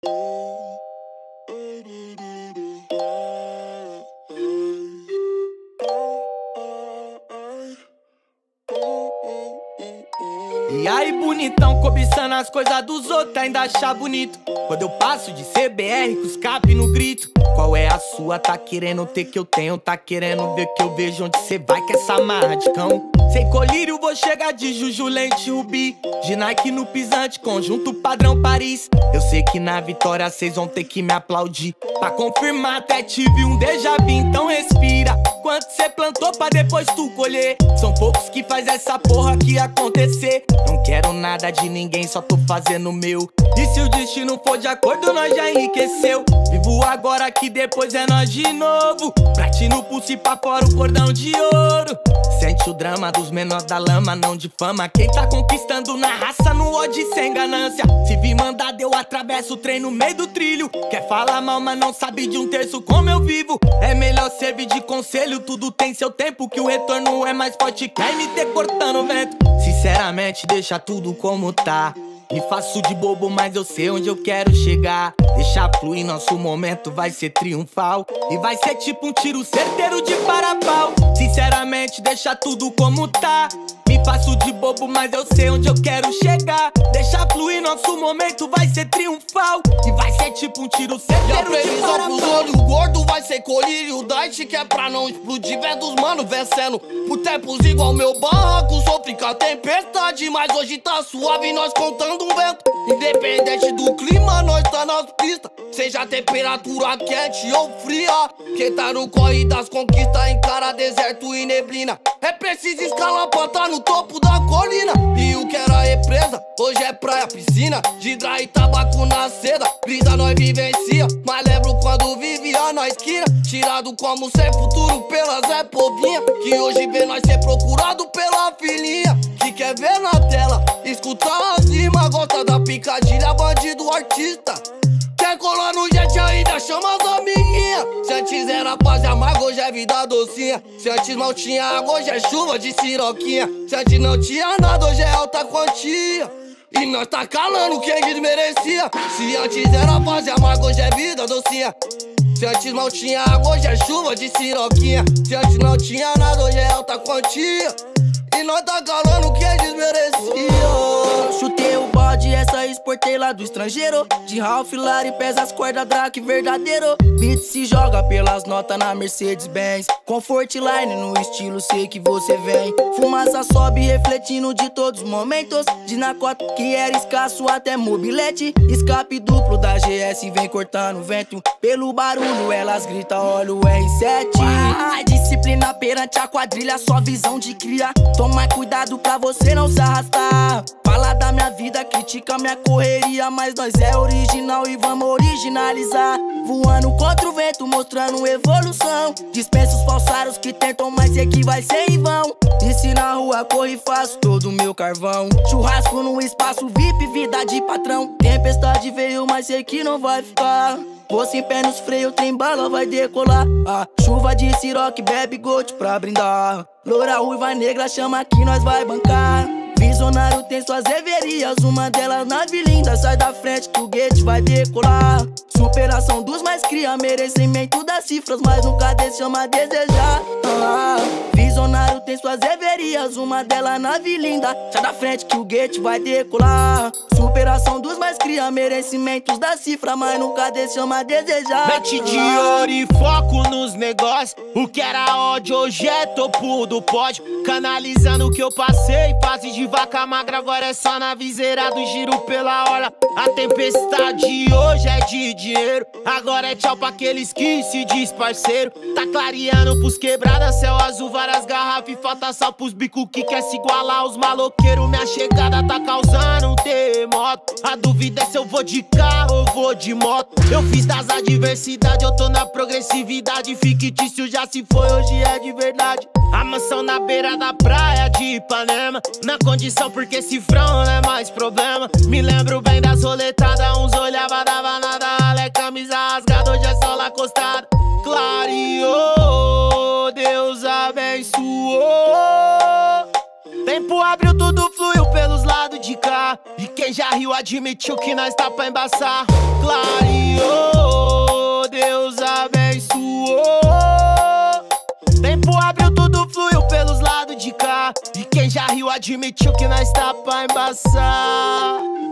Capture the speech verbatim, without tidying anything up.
E aí, bonitão, cobiçando as coisas dos outros, ainda achar bonito quando eu passo de C B R com escape no grito. Qual é a sua? Tá querendo ter que eu tenho, tá querendo ver que eu vejo onde cê vai com essa marra de cão. Sem colírio vou chegar de Juju, lente, rubi, de Nike no pisante, conjunto padrão Paris. Eu sei que na vitória cês vão ter que me aplaudir. Pra confirmar até tive um déjà vu, então respira. Quanto cê plantou pra depois tu colher? São poucos que faz essa porra aqui acontecer. Não quero nada de ninguém, só tô fazendo o meu. E se o destino for de acordo, nós já enriqueceu. Vivo agora que depois é nós de novo. Platino, pulso e pra fora o cordão de ouro. Sente o drama dos menores da lama, não de fama. Quem tá conquistando na raça, no ódio sem ganância. Se vir mandado eu atravesso o trem no meio do trilho. Quer falar mal, mas não sabe de um terço como eu vivo. É melhor servir de conselho, tudo tem seu tempo. Que o retorno é mais forte que a M T cortando o vento. Sinceramente deixa tudo como tá. Me faço de bobo, mas eu sei onde eu quero chegar. Deixa fluir, nosso momento vai ser triunfal. E vai ser tipo um tiro certeiro de para-pau. Sinceramente deixa tudo como tá. Me faço de bobo, mas eu sei onde eu quero chegar. Deixa fluir, nosso momento vai ser triunfal. E vai ser tipo um tiro certeiro de para-pau. E a previsão pros olhos gordo vai ser colírio. Dice que é pra não explodir, vé dos mano vencendo. Por tempos igual meu barraco, sofri com a tempestade. Mas hoje tá suave, nós contando um vento. Independente do clima, nós tá nas pistas. Seja a temperatura quente ou fria. Quem tá no corre das conquistas encara deserto e neblina. É preciso escalar pra tá no topo da colina. E o que era represa, hoje é praia, piscina. Gidra e tabaco na seda, brisa nós vivencia. Mas lembro quando vivia na esquina, tirado como sem futuro pela Zé Povinha. Que hoje vê nós ser procurado pela filhinha. Que quer ver na tela, escutar as rimas. Gosta da picadilha, bandido artista. Quer colar no jet ainda chama as amiguinhas. Se antes era paz e amargo, hoje é vida docinha. Se antes não tinha água, hoje é chuva de siroquinha. Se antes não tinha nada, hoje é alta quantia. E nós tá calando quem desmerecia. Se antes era paz e amargo, hoje é vida docinha. Se antes não tinha água, hoje é chuva de siroquinha. Se antes não tinha nada, hoje é alta quantia. E nós tá calando quem desmerecia. Chutei o bode, essa exportei lá do estrangeiro. De Ralph Lauren, pesa as cordas, Drake verdadeiro. Beat se joga pelas notas na Mercedes-Benz. Comfort Line no estilo, sei que você vem. Fumaça sobe refletindo de todos os momentos. De Nacota que era escasso até mobilete. Escape duplo da G S vem cortando vento. Pelo barulho elas gritam, olha o R sete. Ah, disciplina perante a quadrilha, só visão de cria. Toma cuidado pra você não se arrastar. Fala da minha vida, critica minha correria. Mas nós é original e vamos originalizar. Voando contra o vento, mostrando evolução. Dispensa os falsários que tentam, mas sei que vai ser em vão. E se na rua corro e faço todo o meu carvão. Churrasco no espaço V I P, vida de patrão. Tempestade veio, mas sei que não vai ficar. Vou sem pé nos freios, trem bala vai decolar. A chuva de siroque, bebe gold pra brindar. Loura, ruiva, negra, chama que nós vai bancar. Visionário tem suas reverias, uma delas nave linda. Sai da frente que o gate vai decolar. Superação dos mais cria, merecimento das cifras, mas nunca deixamos a desejar. ah, Visionário tem suas reverias, uma delas nave linda. Sai da frente que o gate vai decolar. Superação dos mais cria, merecimentos das cifras, mas nunca deixamos a desejar. Mente de ouro e foco nos negócios. O que era ódio hoje é topo do pódio. Canalizando o que eu passei, fase de vaca magra, agora é só na viseira do giro pela orla. A tempestade hoje é de dinheiro, agora é tchau pra aqueles que se diz parceiro. Tá clareando pros quebradas, céu azul, várias garrafas e falta sal pros bico que quer se igualar aos maloqueiros. Minha chegada tá causando um terremoto. A dúvida é se eu vou de carro ou vou de moto. Eu fiz das adversidades, eu tô na progressividade. Fictício já se foi, hoje é de verdade. A mansão na beira da praia de Ipanema, na condição porque cifrão não é mais problema. Me lembro bem das roletadas, uns olhava, dava nada. Ale, camisa rasgada, hoje é só lá acostada. Clareou, Deus abençoou. Tempo abriu, tudo fluiu pelos lados de cá. cá. E quem já riu admitiu que nós tá pra embaçar. Clareou, Deus abençoou. Tempo abriu, tudo fluiu pelos lados de cá. E quem já riu admitiu que nós tá pra embaçar.